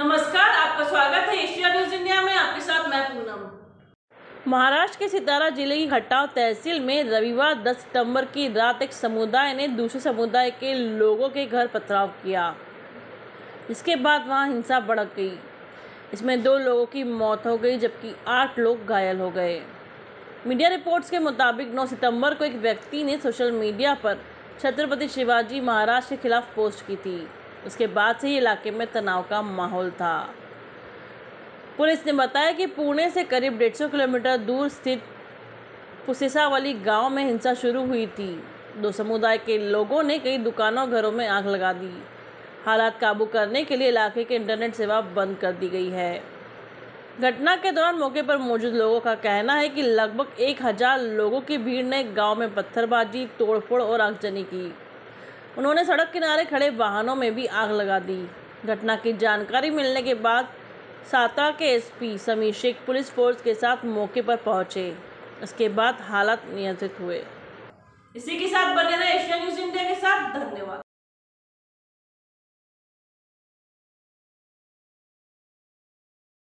नमस्कार, आपका स्वागत है एशिया न्यूज इंडिया में। आपके साथ मैं पूनम। महाराष्ट्र के सितारा जिले की खटाव तहसील में रविवार 10 सितंबर की रात एक समुदाय ने दूसरे समुदाय के लोगों के घर पथराव किया। इसके बाद वहां हिंसा भड़क गई। इसमें 2 लोगों की मौत हो गई जबकि 8 लोग घायल हो गए। मीडिया रिपोर्ट्स के मुताबिक 9 सितंबर को एक व्यक्ति ने सोशल मीडिया पर छत्रपति शिवाजी महाराज के खिलाफ पोस्ट की थी। उसके बाद से ही इलाके में तनाव का माहौल था। पुलिस ने बताया कि पुणे से करीब 150 किलोमीटर दूर स्थित पुसेसावली गांव में हिंसा शुरू हुई थी। 2 समुदाय के लोगों ने कई दुकानों और घरों में आग लगा दी। हालात काबू करने के लिए इलाके की इंटरनेट सेवा बंद कर दी गई है। घटना के दौरान मौके पर मौजूद लोगों का कहना है कि लगभग 1000 लोगों की भीड़ ने गांव में पत्थरबाजी, तोड़फोड़ और आगजनी की। उन्होंने सड़क किनारे खड़े वाहनों में भी आग लगा दी। घटना की जानकारी मिलने के बाद सातारा के SP Sameer Shaikh police force के साथ मौके पर पहुंचे। इसके बाद हालात नियंत्रित हुए। इसी के साथ बने रहे एशिया न्यूज इंडिया के साथ।